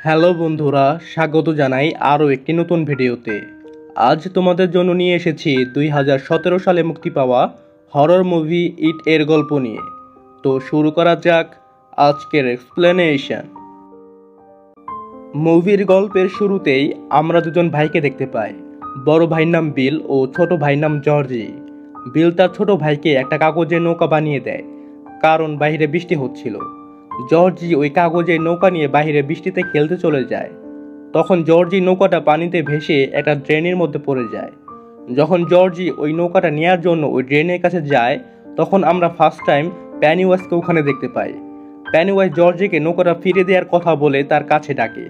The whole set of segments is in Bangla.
হ্যালো বন্ধুরা, স্বাগত জানাই আরও একটি নতুন ভিডিওতে। আজ তোমাদের জন্য নিয়ে এসেছি 2017 সালে মুক্তি পাওয়া হরর মুভি ইট এর গল্প নিয়ে। তো শুরু করা যাক আজকের এক্সপ্লেনেশন। মুভির গল্পের শুরুতেই আমরা দুজন ভাইকে দেখতে পাই। বড় ভাইয়ের নাম বিল ও ছোট ভাইয়ের নাম জর্জি। বিল তার ছোট ভাইকে একটা কাগজের নৌকা বানিয়ে দেয়, কারণ বাইরে বৃষ্টি হচ্ছিল। জর্জি ওই কাগজের নৌকা নিয়ে বাইরে বৃষ্টিতে খেলতে চলে যায়। তখন জর্জি নৌকাটা পানিতে ভেসে একটা ড্রেনের মধ্যে পড়ে যায়। যখন জর্জি ওই নৌকাটা নেওয়ার জন্য ওই ড্রেনের কাছে যায়, তখন আমরা ফার্স্ট টাইম প্যানিওয়াইজকে ওখানে দেখতে পাই। প্যানিওয়াইজ জর্জিকে নৌকাটা ফিরে দেওয়ার কথা বলে তার কাছে ডাকে।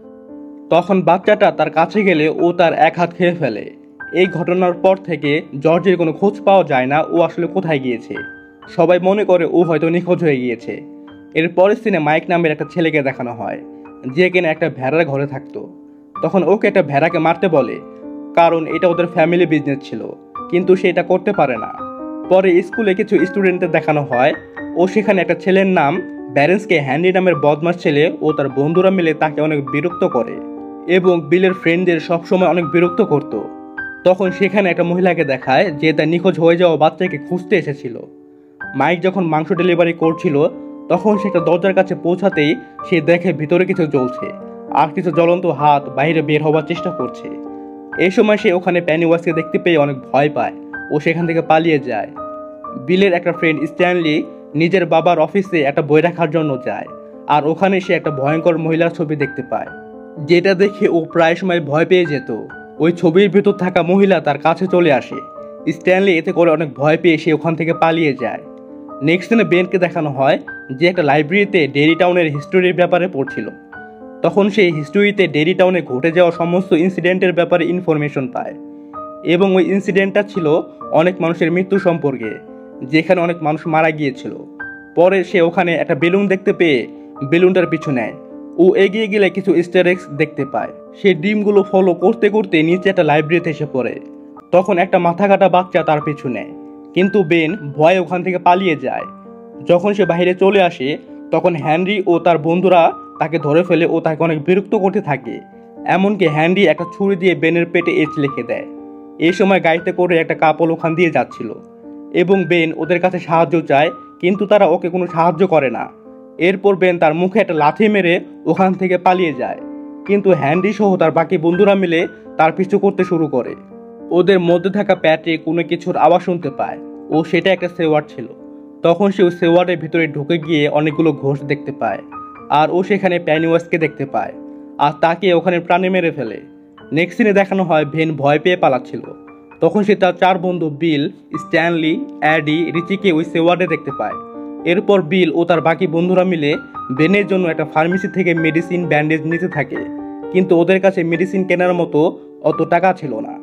তখন বাচ্চাটা তার কাছে গেলে ও তার এক হাত খেয়ে ফেলে। এই ঘটনার পর থেকে জর্জির কোনো খোঁজ পাওয়া যায় না ও আসলে কোথায় গিয়েছে। সবাই মনে করে ও হয়তো নিখোঁজ হয়ে গিয়েছে। এর পরের সিনে মাইক নামের একটা ছেলেকে দেখানো হয়, যে কিনা একটা ভেড়ার ঘরে থাকতো। তখন ওকে একটা ভেড়াকে মারতে বলে, কারণ এটা ওদের ফ্যামিলি বিজনেস ছিল, কিন্তু সে এটা করতে পারে না। পরে স্কুলে কিছু স্টুডেন্টদের দেখানো হয় ও সেখানে একটা ছেলের নাম ব্যারেন্সকে হ্যান্ডি নামের বদমাস ছেলে ও তার বন্ধুরা মিলে তাকে অনেক বিরক্ত করে এবং বিলের ফ্রেন্ডদের সবসময় অনেক বিরক্ত করত। তখন সেখানে একটা মহিলাকে দেখায় যে তার নিখোঁজ হয়ে যাওয়া বাচ্চাকে খুঁজতে এসেছিল। মাইক যখন মাংস ডেলিভারি করছিল, তখন সে একটা দরজার কাছে পৌঁছাতেই সে দেখে ভিতরে কিছু জ্বলছে আর কিছু জ্বলন্ত হাত বাইরে বের হওয়ার চেষ্টা করছে। এই সময় সে ওখানে প্যানিওয়াইজকে দেখতে পেয়ে অনেক ভয় পায় ও সেখান থেকে পালিয়ে যায়। বিলের একটা ফ্রেন্ড স্ট্যানলি নিজের বাবার অফিসে একটা বই রাখার জন্য যায়, আর ওখানে সে একটা ভয়ঙ্কর মহিলার ছবি দেখতে পায়, যেটা দেখে ও প্রায় সময় ভয় পেয়ে যেত। ওই ছবির ভিতর থাকা মহিলা তার কাছে চলে আসে। স্ট্যানলি এতে করে অনেক ভয় পেয়ে সে ওখান থেকে পালিয়ে যায়। নেক্সট দিনে বেনকে দেখানো হয় যে একটা লাইব্রেরিতে ডেরি টাউনের হিস্টোরির ব্যাপারে পড়ছিল। তখন সেই হিস্টোরিতে ডেরি টাউনে ঘটে যাওয়া সমস্ত ইনসিডেন্টের ব্যাপারে ইনফরমেশন পায়, এবং ওই ইনসিডেন্টটা ছিল অনেক মানুষের মৃত্যু সম্পর্কে, যেখানে অনেক মানুষ মারা গিয়েছিল। পরে সে ওখানে একটা বেলুন দেখতে পেয়ে বেলুনটার পিছু নেয়। ও এগিয়ে গেলে কিছু ইস্টার এগস দেখতে পায়। সে ডিমগুলো ফলো করতে করতে নিচে একটা লাইব্রেরিতে এসে পড়ে। তখন একটা মাথা কাটা বাচ্চা তার পিছু নেয়, কিন্তু বেন ভয়ে ওখান থেকে পালিয়ে যায়। যখন সে বাইরে চলে আসে, তখন হ্যানরি ও তার বন্ধুরা তাকে ধরে ফেলে ও তাকে অনেক বিরক্ত করতে থাকে। এমনকি হ্যানরি একটা ছুরি দিয়ে বেনের পেটে এঁচ লিখে দেয়। এই সময় গাড়িতে করে একটা কাপল ওখান দিয়ে যাচ্ছিল এবং বেন ওদের কাছে সাহায্য চায়, কিন্তু তারা ওকে কোনো সাহায্য করে না। এরপর বেন তার মুখে একটা লাথি মেরে ওখান থেকে পালিয়ে যায়, কিন্তু হ্যানরি সহ তার বাকি বন্ধুরা মিলে তার পিছু করতে শুরু করে। ওদের মধ্যে থাকা প্যাট্রিক কোনো কিছুর আওয়াজ শুনতে পায় ও সেটা একটা সেওয়ার্ড ছিল। তখন সে ওই সেওয়ার্ডের ভিতরে ঢুকে গিয়ে অনেকগুলো ঘোষ দেখতে পায়, আর ও সেখানে প্যানিওয়াইজকে দেখতে পায় আর তাকে ওখানে প্রাণে মেরে ফেলে। নেক্সট সিনে দেখানো হয় ভেন ভয় পেয়ে পালাচ্ছিল। তখন সে তার 4 বন্ধু বিল, স্ট্যানলি, অ্যাডি, রিচিকে ওই সেওয়ার্ডে দেখতে পায়। এরপর বিল ও তার বাকি বন্ধুরা মিলে বেনের জন্য একটা ফার্মেসি থেকে মেডিসিন ব্যান্ডেজ নিতে থাকে, কিন্তু ওদের কাছে মেডিসিন কেনার মতো অত টাকা ছিল না।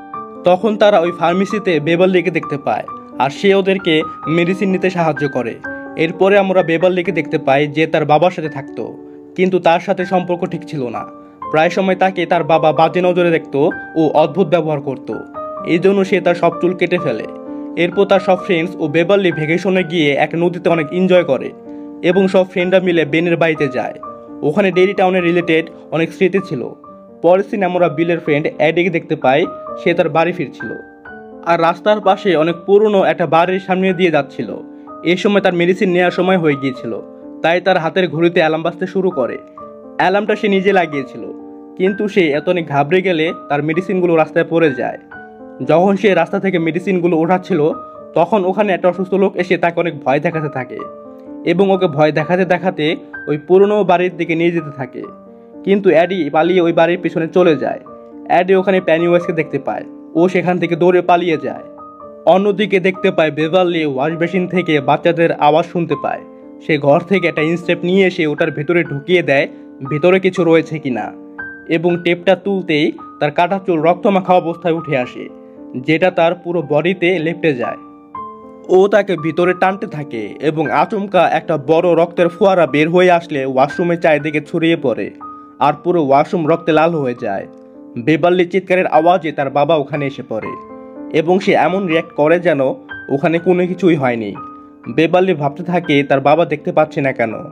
তখন তারা ওই ফার্মেসিতে বেভারলিকে দেখতে পায়, আর সে ওদেরকে মেডিসিন নিতে সাহায্য করে। এরপরে আমরা বেভারলিকে দেখতে পাই যে তার বাবার সাথে থাকতো, কিন্তু তার সাথে সম্পর্ক ঠিক ছিল না। প্রায় সময় তাকে তার বাবা বাজে নজরে দেখতো ও অদ্ভুত ব্যবহার করত। এই জন্য সে তার সব চুল কেটে ফেলে। এরপর তার সব ফ্রেন্ডস ও বেভারলি ভ্যাকেশনে গিয়ে এক নদীতে অনেক এনজয় করে এবং সব ফ্রেন্ডরা মিলে বেনের বাড়িতে যায়। ওখানে ডেরি টাউনের রিলেটেড অনেক স্মৃতি ছিল। পরের দিন আমরা বিলের ফ্রেন্ড অ্যাডিকে দেখতে পাই, সে তার বাড়ি ফিরছিল আর রাস্তার পাশে অনেক পুরনো একটা বাড়ির সামনে দিয়ে যাচ্ছিল। এই সময় তার মেডিসিন নেওয়ার সময় হয়ে গিয়েছিল, তাই তার হাতের ঘড়িতে অ্যালার্ম বাজতে শুরু করে। অ্যালার্মটা সে নিজে লাগিয়েছিল, কিন্তু সে এত অনেক ঘাবড়ে গেলে তার মেডিসিনগুলো রাস্তায় পড়ে যায়। যখন সে রাস্তা থেকে মেডিসিনগুলো ওঠাচ্ছিল, তখন ওখানে একটা অসুস্থ লোক এসে তাকে অনেক ভয় দেখাতে থাকে এবং ওকে ভয় দেখাতে দেখাতে ওই পুরনো বাড়ির দিকে নিয়ে যেতে থাকে। কিন্তু অ্যাডি পালিয়ে ওই বাড়ির পিছনে চলে যায়। অ্যাডি ওখানে প্যানিওয়াইজকে দেখতে পায়, ও সেখান থেকে দৌড়ে পালিয়ে যায়। অন্যদিকে দেখতে পায় বেভারলি ওয়াশ বেসিন থেকে বাচ্চাদের আওয়াজ শুনতে পায়। সে ঘর থেকে একটা ইনস্টেপ নিয়ে এসে ওটার ভেতরে ঢুকিয়ে দেয় ভেতরে কিছু রয়েছে কিনা, এবং টেপটা তুলতেই তার কাটা চুল রক্তমাখা অবস্থায় উঠে আসে, যেটা তার পুরো বডিতে লেপটে যায়। ও তাকে ভিতরে টানতে থাকে এবং আচমকা একটা বড় রক্তের ফোয়ারা বের হয়ে আসলে ওয়াশরুমের চারিদিকে ছড়িয়ে পড়ে আর পুরো ওয়াশরুম রক্তে লাল হয়ে যায়। বেভারলি চিৎকারের আওয়াজে তার বাবা ওখানে এসে পড়ে এবং সে এমন রিয়াক্ট করে যেন ওখানে কোনো কিছুই হয়নি। বেভারলি ভাবতে থাকে তার বাবা দেখতে পাচ্ছে না কেন।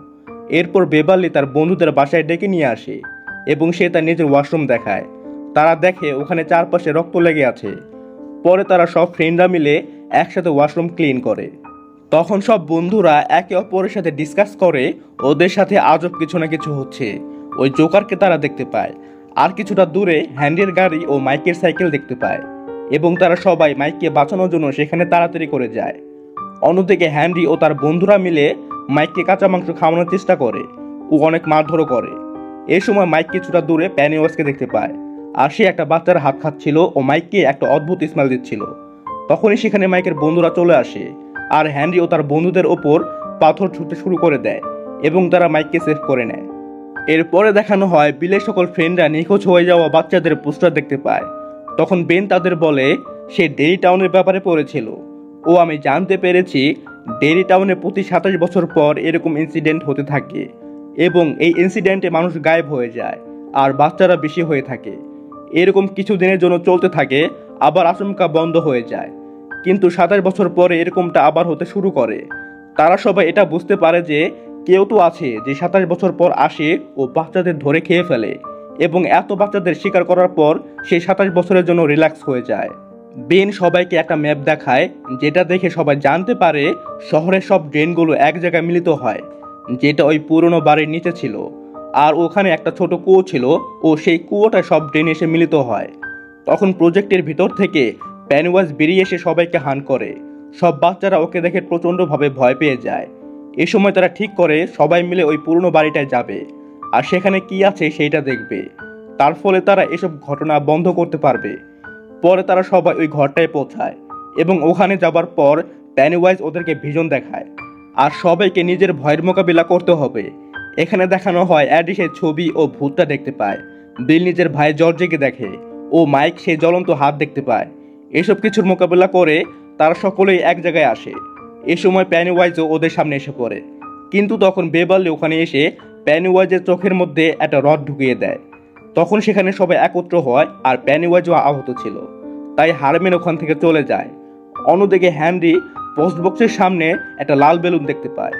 এরপর বেভারলি তার বন্ধুদের বাসায় ডেকে নিয়ে আসে এবং সে তার নিজের ওয়াশরুম দেখায়। তারা দেখে ওখানে চারপাশে রক্ত লেগে আছে। পরে তারা সব ফ্রেন্ডরা মিলে একসাথে ওয়াশরুম ক্লিন করে। তখন সব বন্ধুরা একে অপরের সাথে ডিসকাস করে ওদের সাথে আজব কিছু না কিছু হচ্ছে। ওই জোকারকে তারা দেখতে পায়, আর কিছুটা দূরে হ্যান্ডির গাড়ি ও মাইকের সাইকেল দেখতে পায় এবং তারা সবাই মাইককে বাঁচানোর জন্য সেখানে তাড়াতাড়ি করে যায়। অন্যদিকে হ্যান্ডি ও তার বন্ধুরা মিলে মাইককে কাঁচা মাংস খাওয়ানোর চেষ্টা করে ও অনেক মারধরও করে। এই সময় মাইক কিছুটা দূরে প্যানিওয়াসকে দেখতে পায়, আর সে একটা বাচ্চার হাত খাচ্ছিল ও মাইককে একটা অদ্ভুত স্মেল দিচ্ছিল। তখনই সেখানে মাইকের বন্ধুরা চলে আসে, আর হ্যান্ডি ও তার বন্ধুদের ওপর পাথর ছুঁড়তে শুরু করে দেয় এবং তারা মাইককে সেভ করে নেয়। এরপরে দেখানো হয় বিলের সকল ফ্রেন্ডরা নিখোঁজ হয়ে যাওয়া বাচ্চাদের পোস্টার দেখতে পায়। তখন বেন তাদের বলে সে ডেরি টাউনের ব্যাপারে পড়েছিল ও আমি জানতে পেরেছি ডেরি টাউনে প্রতি 27 বছর পর এরকম ইনসিডেন্ট হতে থাকে এবং এই ইনসিডেন্টে মানুষ গায়েব হয়ে যায় আর বাচ্চারা বেশি হয়ে থাকে। এরকম কিছু দিনের জন্য চলতে থাকে, আবার আচমকা বন্ধ হয়ে যায়, কিন্তু 27 বছর পরে এরকমটা আবার হতে শুরু করে। তারা সবাই এটা বুঝতে পারে যে কেউ তো আছে যে 27 বছর পর আসে ও বাচ্চাদের ধরে খেয়ে ফেলে এবং এত বাচ্চাদের শিকার করার পর সে 27 বছরের জন্য রিল্যাক্স হয়ে যায়। বেন সবাইকে একটা ম্যাপ দেখায়, যেটা দেখে সবাই জানতে পারে শহরের সব ড্রেনগুলো এক জায়গায় মিলিত হয়, যেটা ওই পুরনো বাড়ির নিচে ছিল। আর ওখানে একটা ছোট কুয়ো ছিল ও সেই কুয়োটা সব ড্রেন এসে মিলিত হয়। তখন প্রজেক্টের ভিতর থেকে প্যানওয়াজ বেরিয়ে এসে সবাইকে হান করে। সব বাচ্চারা ওকে দেখে প্রচণ্ডভাবে ভয় পেয়ে যায়। এ সময় তারা ঠিক করে সবাই মিলে ওই পুরনো বাড়িটায় যাবে আর সেখানে কি আছে সেইটা দেখবে। তার ফলে তারা এসব ঘটনা বন্ধ করতে পারবে। পরে তারা সবাই ওই ঘরটায় পৌঁছায় এবং ওখানে যাবার পর প্যানিওয়াইজ ওদেরকে ভিশন দেখায় আর সবাইকে নিজের ভয়ের মোকাবিলা করতে হবে। এখানে দেখানো হয় অ্যাডি সেই ছবি ও ভূতটা দেখতে পায়, বিল নিজের ভাই জর্জিকে দেখে ও মাইক সেই জ্বলন্ত হাত দেখতে পায়। এসব কিছুর মোকাবিলা করে তারা সকলেই এক জায়গায় আসে। এ সময় প্যানিওয়াইজও ওদের সামনে এসে পড়ে, কিন্তু তখন বেভারলি ওখানে এসে প্যানিওয়াইজের চোখের মধ্যে একটা রড ঢুকিয়ে দেয়। তখন সেখানে সবাই একত্র হয় আর প্যানিওয়াইজও আহত ছিল, তাই হারম্যান ওখান থেকে চলে যায়। অন্যদিকে হ্যান্ডি পোস্ট বক্সের সামনে একটা লাল বেলুন দেখতে পায়।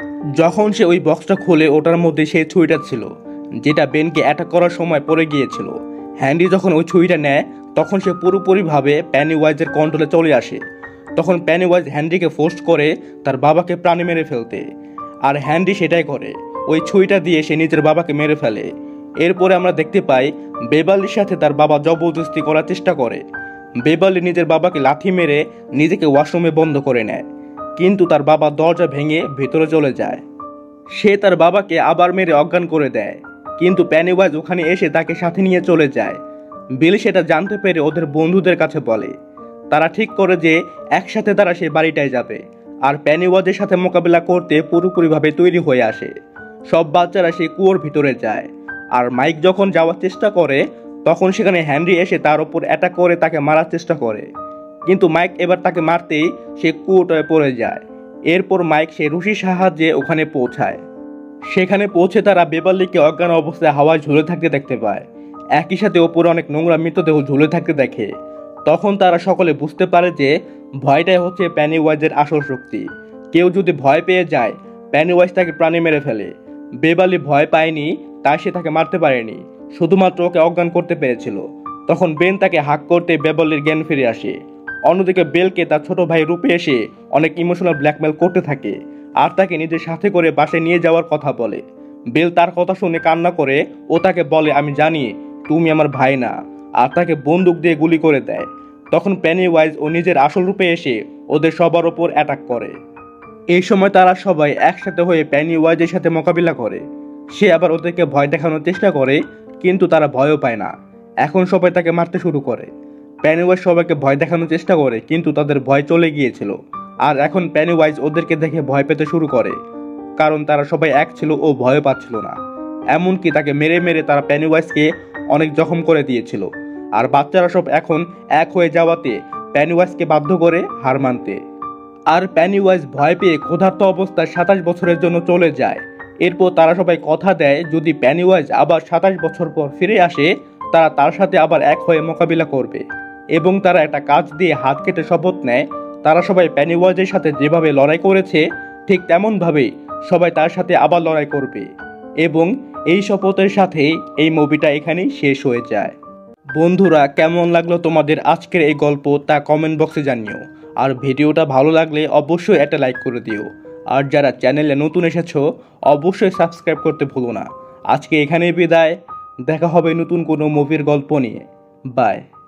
যখন সে ওই বক্সটা খোলে ওটার মধ্যে সেই ছুরিটা ছিল যেটা বেনকে অ্যাটাক করার সময় পড়ে গিয়েছিল। হ্যান্ডি যখন ওই ছুরিটা নেয় তখন সে পুরোপুরিভাবে প্যানিওয়াইজের কন্ট্রোলে চলে আসে। তখন প্যানিওয়াইজ হ্যান্ডিকে ফোর্স করে তার বাবাকে প্রাণে মেরে ফেলতে, আর হ্যান্ডি সেটাই করে, ওই ছুরিটা দিয়ে সে নিজের বাবাকে মেরে ফেলে। এরপরে আমরা দেখতে পাই বেভারলির সাথে তার বাবা জবরদস্তি করার চেষ্টা করে। বেভারলি নিজের বাবাকে লাথি মেরে নিজেকে ওয়াশরুমে বন্ধ করে নেয়, কিন্তু তার বাবা দরজা ভেঙে ভেতরে চলে যায়। সে তার বাবাকে আবার মেরে অজ্ঞান করে দেয়, কিন্তু প্যানিওয়াইজ ওখানে এসে তাকে সাথে নিয়ে চলে যায়। বিল সেটা জানতে পেরে ওদের বন্ধুদের কাছে বলে। তারা ঠিক করে যে একসাথে তারা সেই বাড়িটায় যাবে আর প্যানিওয়াজের সাথে মোকাবিলা করতে পুরোপুরিভাবে তৈরি হয়ে আসে। সব বাচ্চারা সেই কুয়োর ভিতরে যায়, আর মাইক যখন যাওয়ার চেষ্টা করে তখন সেখানে হ্যান্ডি এসে তার ওপর অ্যাটাক করে তাকে মারার চেষ্টা করে, কিন্তু মাইক এবার তাকে মারতেই সে কুয়োটায় পড়ে যায়। এরপর মাইক সে রশির সাহায্যে ওখানে পৌঁছায়। সেখানে পৌঁছে তারা বেভারলিকে অজ্ঞান অবস্থায় হাওয়ায় ঝুলে থাকতে দেখতে পায়, একই সাথে ওপরে অনেক নোংরা মৃতদেহ ঝুলে থাকতে দেখে। তখন তারা সকলে বুঝতে পারে যে ভয়টাই হচ্ছে প্যানিওয়াইজের আসল শক্তি। কেউ যদি ভয় পেয়ে যায় প্যানিওয়াইজ তাকে প্রাণে মেরে ফেলে। বেভারলি ভয় পায়নি, তাই সে তাকে মারতে পারেনি, শুধুমাত্র ওকে অজ্ঞান করতে পেরেছিল। তখন বেন তাকে হাক করতে বেভারলির জ্ঞান ফিরে আসে। অন্যদিকে বেলকে তার ছোট ভাই রূপে এসে অনেক ইমোশনাল ব্ল্যাকমেল করতে থাকে আর তাকে নিজের সাথে করে বাসায় নিয়ে যাওয়ার কথা বলে। বেল তার কথা শুনে কান্না করে ও তাকে বলে আমি জানি তুমি আমার ভাই না, আর তাকে বন্দুক দিয়ে গুলি করে দেয়। তখন প্যানিওয়াইজ ও নিজের আসল রূপে এসে ওদের সবার ওপর অ্যাটাক করে। এই সময় তারা সবাই একসাথে হয়ে প্যানিওয়াইজের সাথে মোকাবিলা করে। সে আবার ওদেরকে ভয় দেখানোর চেষ্টা করে, কিন্তু তারা ভয়ও পায় না। এখন সবাই তাকে মারতে শুরু করে। প্যানিওয়াইজ সবাইকে ভয় দেখানোর চেষ্টা করে, কিন্তু তাদের ভয় চলে গিয়েছিল। আর এখন প্যানিওয়াইজ ওদেরকে দেখে ভয় পেতে শুরু করে, কারণ তারা সবাই এক ছিল ও ভয় পাচ্ছিল না। এমনকি তাকে মেরে মেরে তারা প্যানিওয়াইজকে অনেক জখম করে দিয়েছিল। আর বাচ্চারা সব এখন এক হয়ে যাওয়াতে প্যানিওয়াইজকে বাধ্য করে হার মানতে। আর প্যানিওয়াইজ ভয় পেয়ে ক্ষুধার্ত অবস্থায় 27 বছরের জন্য চলে যায়। এরপর তারা সবাই কথা দেয় যদি প্যানিওয়াইজ আবার 27 বছর পর ফিরে আসে তারা তার সাথে আবার এক হয়ে মোকাবিলা করবে, এবং তারা একটা কাজ দিয়ে হাত কেটে শপথ নেয় তারা সবাই প্যানিওয়াইজের সাথে যেভাবে লড়াই করেছে ঠিক তেমনভাবেই সবাই তার সাথে আবার লড়াই করবে এবং এই শপথের সাথে এই মুভিটা এখানেই শেষ হয়ে যায়। বন্ধুরা, কেমন লাগলো তোমাদের আজকের এই গল্প তা কমেন্ট বক্সে জানিও। আর ভিডিওটা ভালো লাগলে অবশ্যই একটা লাইক করে দিও। আর যারা চ্যানেলে নতুন এসেছো অবশ্যই সাবস্ক্রাইব করতে ভুলো না। আজকে এখানেই বিদায়, দেখা হবে নতুন কোনো মুভির গল্প নিয়ে। বাই।